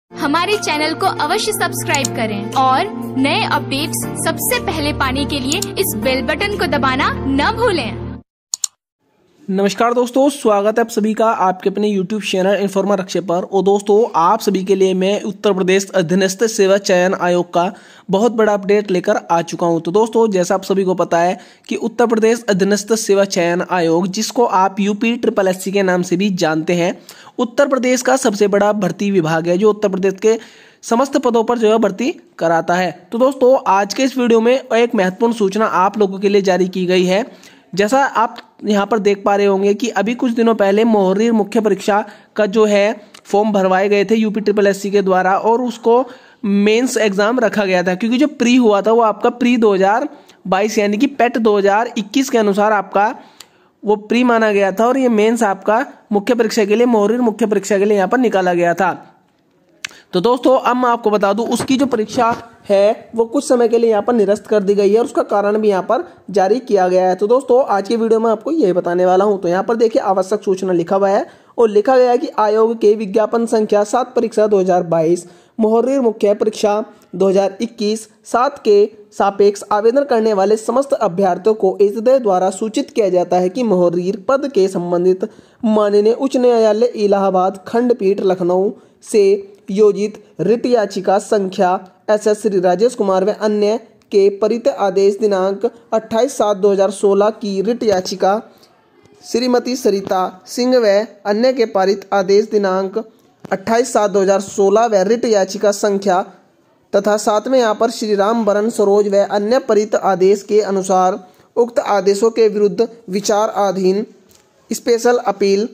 हमारे चैनल को अवश्य सब्सक्राइब करें और नए अपडेट्स सबसे पहले पाने के लिए इस बेल बटन को दबाना न भूलें। नमस्कार दोस्तों, स्वागत है आप सभी का आपके अपने YouTube चैनल इन्फॉर्मा रक्षे पर। और दोस्तों, आप सभी के लिए मैं उत्तर प्रदेश अधीनस्थ सेवा चयन आयोग का बहुत बड़ा अपडेट लेकर आ चुका हूं। तो दोस्तों, जैसा आप सभी को पता है कि उत्तर प्रदेश अधीनस्थ सेवा चयन आयोग, जिसको आप UPSSC के नाम से भी जानते हैं, उत्तर प्रदेश का सबसे बड़ा भर्ती विभाग है जो उत्तर प्रदेश के समस्त पदों पर जो है भर्ती कराता है। तो दोस्तों, आज के इस वीडियो में एक महत्वपूर्ण सूचना आप लोगों के लिए जारी की गई है। जैसा आप यहाँ पर देख पा रहे होंगे कि अभी कुछ दिनों पहले मोहर्रीर मुख्य परीक्षा का जो है फॉर्म भरवाए गए थे UPSSC के द्वारा, और उसको मेंस एग्जाम रखा गया था, क्योंकि जो प्री हुआ था वो आपका प्री 2022 यानी कि पेट 2021 के अनुसार आपका वो प्री माना गया था, और ये मेंस आपका मुख्य परीक्षा के लिए, मोहर्रीर मुख्य परीक्षा के लिए यहाँ पर निकाला गया था। तो दोस्तों, अब मैं आपको बता दूं, उसकी जो परीक्षा है वो कुछ समय के लिए यहाँ पर निरस्त कर दी गई है और उसका कारण भी यहाँ पर जारी किया गया है। तो दोस्तों, आज की वीडियो में आपको यही बताने वाला हूँ। तो यहाँ पर देखिए, आवश्यक सूचना लिखा हुआ है और लिखा गया है कि आयोग के विज्ञापन संख्या 7 परीक्षा 2022 मोहर्रीर मुख्य परीक्षा 2021 7 के सापेक्ष आवेदन करने वाले समस्त अभ्यर्थियों को एजेडे द्वारा सूचित किया जाता है कि मोहर्रीर पद के संबंधित माननीय उच्च न्यायालय इलाहाबाद खंडपीठ लखनऊ से योजित रिट याचिका संख्या SS श्री राजेश कुमार व अन्य के परित आदेश दिनांक 28/7/2016 की रिट याचिका श्रीमती सरिता सिंह व अन्य के पारित आदेश दिनांक 28/7/2016 व रिट याचिका संख्या तथा साथ में यहाँ पर श्री राम बरन सरोज व अन्य परित आदेश के अनुसार उक्त आदेशों के विरुद्ध विचाराधीन स्पेशल अपील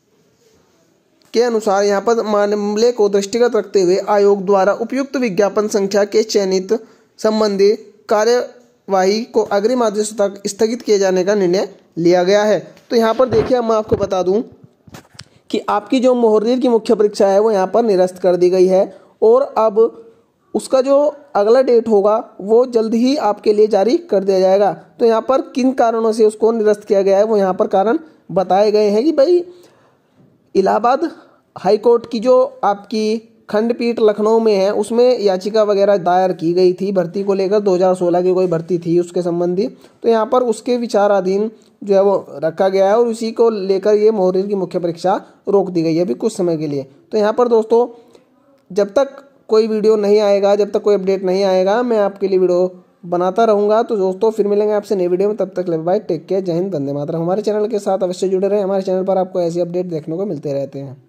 के अनुसार यहाँ पर मामले को दृष्टिगत रखते हुए आयोग द्वारा उपयुक्त विज्ञापन संख्या के चयनित संबंधी कार्यवाही को अग्रिम आदेश तक स्थगित किए जाने का निर्णय लिया गया है। तो यहाँ पर देखिए, मैं आपको बता दूं कि आपकी जो मोहर्रीर की मुख्य परीक्षा है वो यहाँ पर निरस्त कर दी गई है, और अब उसका जो अगला डेट होगा वो जल्द ही आपके लिए जारी कर दिया जाएगा। तो यहाँ पर किन कारणों से उसको निरस्त किया गया है वो यहाँ पर कारण बताए गए हैं कि भाई, इलाहाबाद हाई कोर्ट की जो आपकी खंडपीठ लखनऊ में है उसमें याचिका वगैरह दायर की गई थी भर्ती को लेकर, 2016 की कोई भर्ती थी उसके संबंधी। तो यहाँ पर उसके विचाराधीन जो है वो रखा गया है और उसी को लेकर ये मोहर्रीर की मुख्य परीक्षा रोक दी गई है अभी कुछ समय के लिए। तो यहाँ पर दोस्तों, जब तक कोई वीडियो नहीं आएगा, जब तक कोई अपडेट नहीं आएगा, मैं आपके लिए वीडियो बनाता रहूंगा। तो दोस्तों, फिर मिलेंगे आपसे नई वीडियो में, तब तक बाय, टेक केयर, जय हिंद, वंदे मातरम। हमारे चैनल के साथ अवश्य जुड़े रहें। हमारे चैनल पर आपको ऐसी अपडेट देखने को मिलते रहते हैं।